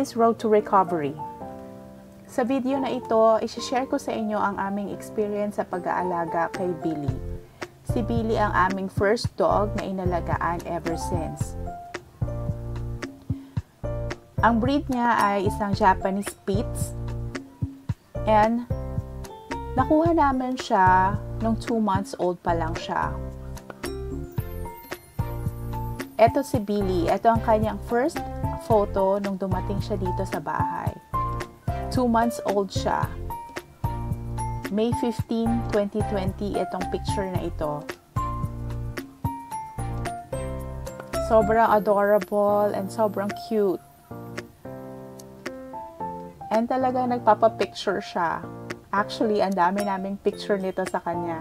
Billy's Road to Recovery. Sa video na ito, isi-share ko sa inyo ang aming experience sa pag-aalaga kay Billy. Si Billy ang aming first dog na inalagaan ever since. Ang breed niya ay isang Japanese Spitz and nakuha namin siya nung 2 months old pa lang siya. Ito si Billy. Ito ang kanyang first photo nung dumating siya dito sa bahay. 2 months old siya. May 15, 2020 itong picture na ito. Sobrang adorable and sobrang cute. And talagang nagpapapicture siya. Actually, ang dami naming picture nito sa kanya.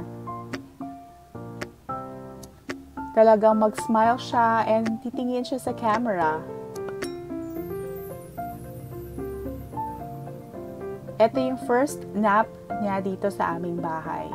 Talagang mag-smile siya and titingin siya sa camera. Ito yung first nap niya dito sa aming bahay.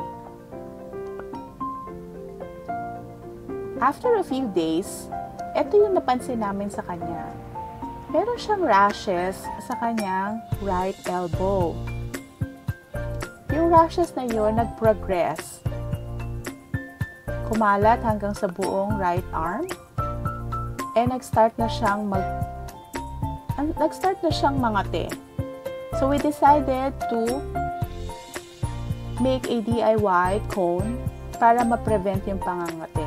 After a few days, ito yung napansin namin sa kanya. Meron siyang rashes sa kanyang right elbow. Yung rashes na yun nag-progress. Kumalat hanggang sa buong right arm. And nag-start na siyang mangate. So we decided to make a DIY cone para ma-prevent yung pangangate.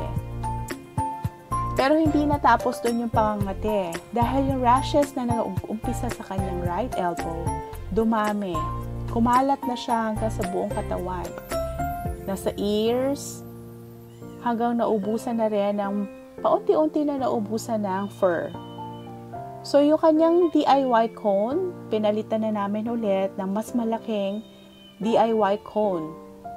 Pero hindi natapos dun yung pangangate dahil yung rashes na nag-umpisa sa kanyang right elbow, dumami. Kumalat na siya hanggang sa buong katawan. Nasa ears, hanggang naubusan na rin ng, paunti-unti na naubusan ng fur. So, yung kanyang DIY cone, pinalitan na namin ulit ng mas malaking DIY cone.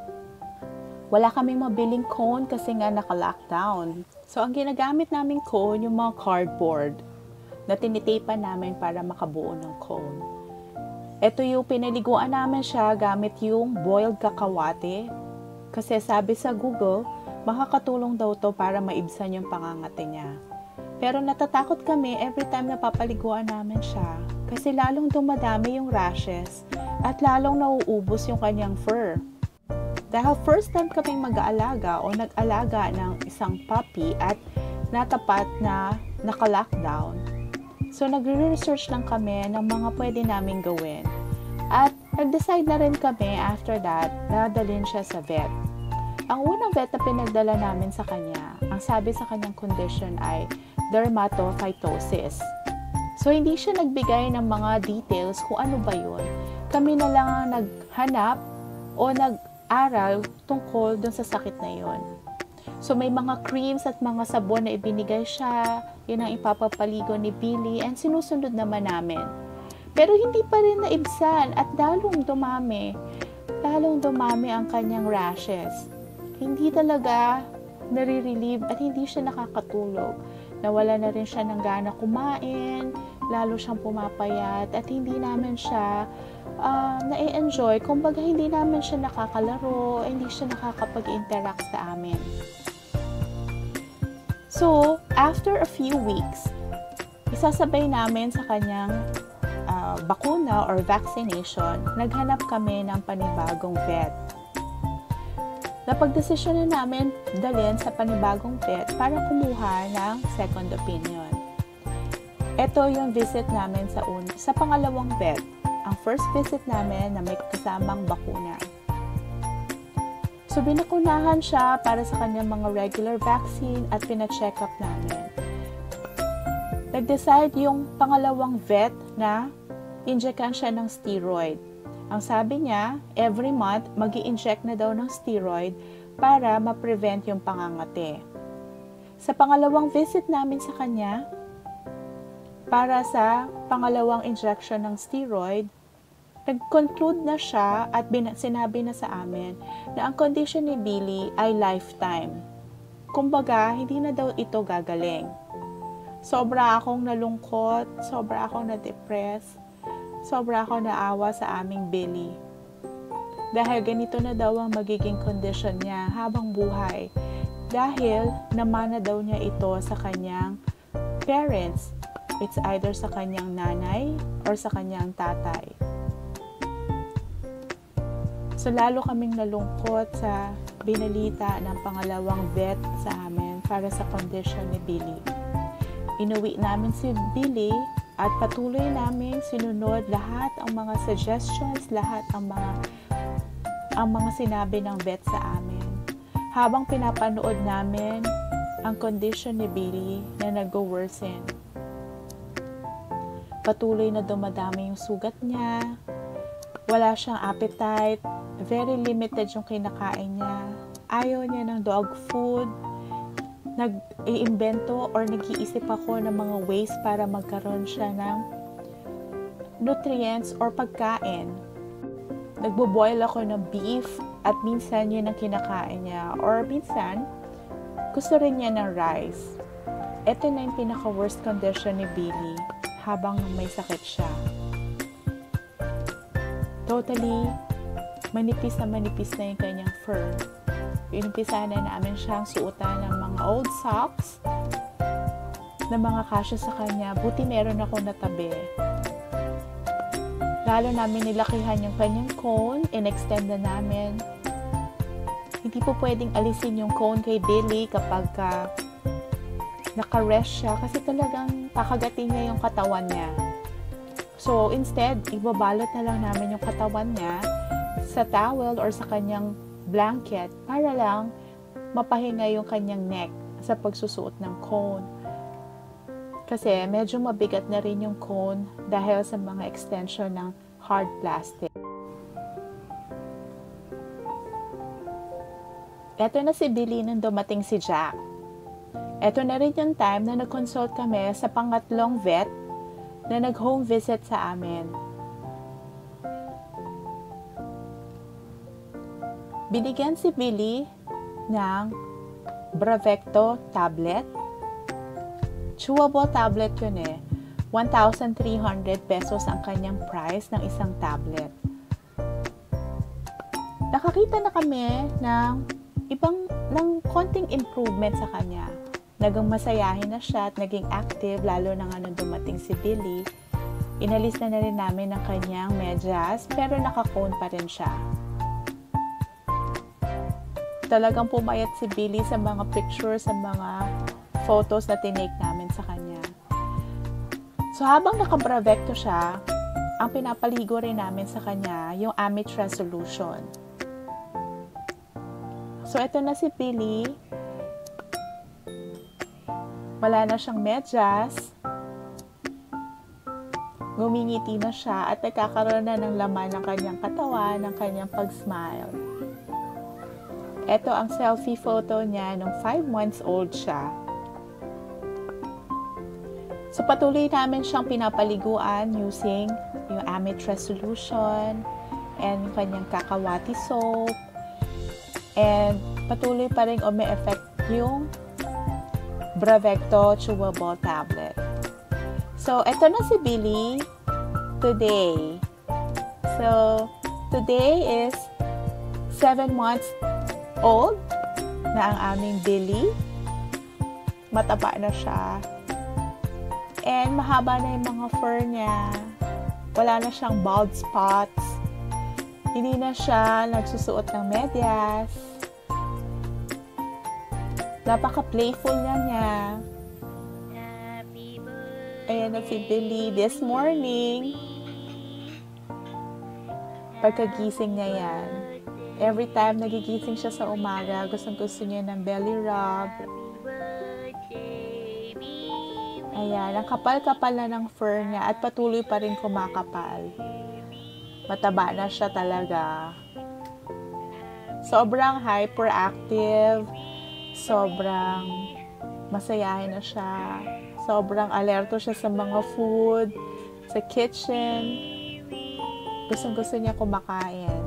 Wala kaming mabiling cone kasi nga naka-lockdown. So, ang ginagamit naming cone, yung mga cardboard na tinitapan namin para makabuo ng cone. Ito yung pinaliguan namin siya gamit yung boiled kakawate. Kasi sabi sa Google, makakatulong daw to para maibsan yung pangangate niya. Pero natatakot kami every time na papaliguan namin siya kasi lalong dumadami yung rashes at lalong nauubos yung kanyang fur. Dahil first time kaming mag-aalaga o nag-alaga ng isang puppy at natapat na naka-lockdown. So nagre-research lang kami ng mga pwede naming gawin. At nag-decide na rin kami after that na dalhin siya sa vet. Ang unang vet na pinagdala namin sa kanya, ang sabi sa kanyang condition ay dermatophytosis. So, hindi siya nagbigay ng mga details kung ano ba yun. Kami na lang ang naghanap o nag-aral tungkol dun sa sakit na yun. So, may mga creams at mga sabon na ibinigay siya. Yun ang ipapapaligo ni Billy and sinusunod naman namin. Pero hindi pa rin naibsan at lalong dumami. Lalong dumami ang kanyang rashes. Hindi talaga nare-relieve at hindi siya nakakatulog. Nawala na rin siya ng gana kumain, lalo siyang pumapayat at hindi namin siya na-enjoy. Kumbaga hindi namin siya nakakalaro, hindi siya nakakapag-interact sa amin. So, after a few weeks, isasabay namin sa kanyang bakuna or vaccination, naghanap kami ng panibagong vet. Napagdesisyon na namin dalhin sa panibagong vet para kumuha ng second opinion. Ito yung visit namin sa pangalawang vet. Ang first visit namin na may kasamang bakuna. So, binakunahan siya para sa kanyang mga regular vaccine at pina-check up namin. Nag-decide yung pangalawang vet na injectan siya ng steroid. Ang sabi niya, every month, mag-i-inject na daw ng steroid para ma-prevent yung pangangate. Sa pangalawang visit namin sa kanya, para sa pangalawang injection ng steroid, nag-conclude na siya at sinabi na sa amin na ang condition ni Billy ay lifetime. Kumbaga, hindi na daw ito gagaling. Sobra akong nalungkot, sobra akong na-depress, sobra ako naawa sa aming Billy. Dahil ganito na daw ang magiging condition niya habang buhay. Dahil namana daw niya ito sa kanyang parents It's either sa kanyang nanay or sa kanyang tatay. So lalo kaming nalungkot sa binalita ng pangalawang vet sa amin para sa kondisyon ni Billy. Inuwi namin si Billy at patuloy namin sinunod lahat ang mga suggestions, lahat ang mga sinabi ng vet sa amin. Habang pinapanood namin ang kondisyon ni Billy na nag-worsen. Patuloy na dumadami yung sugat niya, wala siyang appetite, very limited yung kinakain niya, ayaw niya ng dog food, nag-iimbento or nag-iisip ako ng mga ways para magkaroon siya ng nutrients or pagkain. Nagbo-boil ako ng beef at minsan yun ang kinakain niya or minsan gusto rin niya ng rice. Ito na yung pinaka-worst condition ni Billy habang may sakit siya. Totally manipis na yung kanyang fur. Inumpisa na namin siyang suotan ng mga old socks na mga kasya sa kanya. Buti meron akong natabi. Lalo namin nilakihan yung kanyang cone, in-extend na namin. Hindi po pwedeng alisin yung cone kay Billy kapag naka-rest siya kasi talagang kakagatin niya yung katawan niya. So instead, ibabalot na lang namin yung katawan niya sa towel or sa kanyang blanket para lang mapahinga yung kanyang neck sa pagsusuot ng cone. Kasi medyo mabigat na rin yung cone dahil sa mga extension ng hard plastic. Eto na si Billy nung dumating si Jack. Eto na rin yung time na nag-consult kami sa pangatlong vet na nag-home visit sa amin. Binigyan si Billy ng Bravecto tablet. Chewable tablet yun eh. 1,300 pesos ang kanyang price ng isang tablet. Nakakita na kami ng konting improvement sa kanya. Naging masayahin na siya at naging active lalo na nga nung dumating si Billy. Inalis na rin namin ang kanyang medyas pero naka-cone pa rin siya. Talagang pumayat si Billy sa mga pictures, sa mga photos na tinake namin sa kanya. So habang naka-Bravecto siya, ang pinapaligo rin namin sa kanya yung Amitraz solution. So ito na si Billy. Wala na siyang medyas. Ngumingiti na siya at nagkakaroon na ng laman ng kanyang katawan, ng kanyang pag-smile. Ito ang selfie photo niya nung 5 months old siya. So patuloy namin siyang pinapaliguan using yung Amitraz solution and yung kanyang kakawati soap. And patuloy pa rin umi-effect yung Bravecto chewable tablet. So ito na si Billy today. So today is 7 months old na ang aming Billy. Mataba na siya. And mahaba na yung mga fur niya. Wala na siyang bald spots. Hindi na siya nagsusuot ng medyas. Napaka-playful niya. Ayan na si Billy this morning. Pagkagising niya yan. Every time nagigising siya sa umaga, gustong-gusto niya ng belly rub. Ayan, ang kapal-kapal na ng fur niya at patuloy pa rin kumakapal. Mataba na siya talaga. Sobrang hyperactive. Sobrang masayahin na siya. Sobrang alerto siya sa mga food, sa kitchen. Gustong-gusto niya kumakain.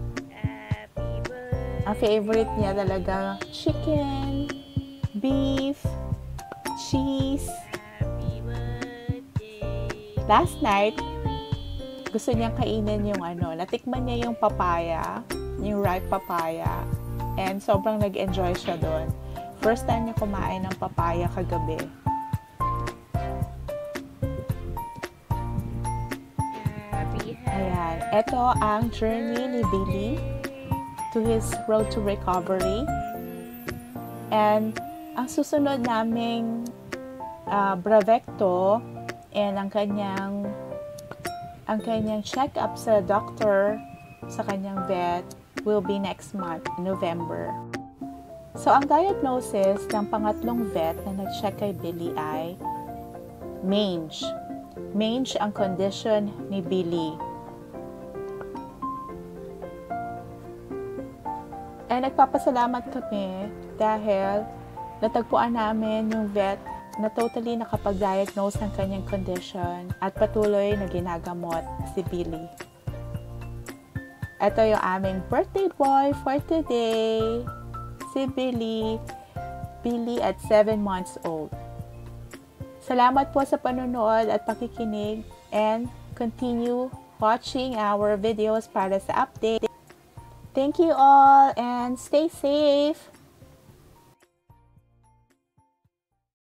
Ang favorite niya talaga, chicken, beef, cheese. Last night, gusto niyang kainin yung natikman niya yung papaya, yung ripe papaya. And sobrang nag-enjoy siya doon. First time niya kumain ng papaya kagabi. Ito ang journey ni Billy to his road to recovery. And ang susunod naming bravecto and ang kanyang check-up sa doctor, sa kanyang vet, will be next month, November. So, ang diagnosis ng pangatlong vet na nag-check kay Billy ay mange. Mange ang condition ni Billy. And nagpapasalamat kami dahil natagpuan namin yung vet na totally nakapag-diagnose ng kanyang condition at patuloy na ginagamot si Billy. Ito yung aming birthday boy for today, si Billy at 7 months old. Salamat po sa panonood at pakikinig, and continue watching our videos para sa update. Thank you all and stay safe!